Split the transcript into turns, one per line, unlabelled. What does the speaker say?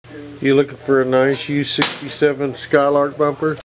You looking for a nice U67 Skylark bumper?